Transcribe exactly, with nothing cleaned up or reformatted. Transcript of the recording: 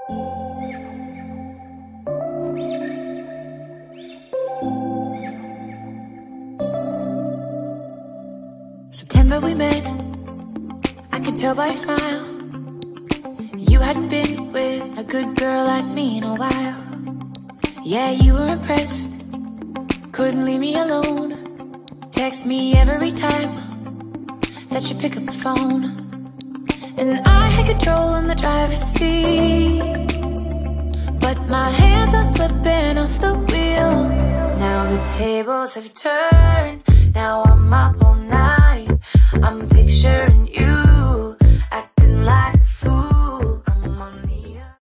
September we met, I could tell by your smile. You hadn't been with a good girl like me in a while. Yeah, you were impressed, couldn't leave me alone. Text me every time that you pick up the phone. And I had control on the driver's seat, but my hands are slipping off the wheel. Now the tables have turned.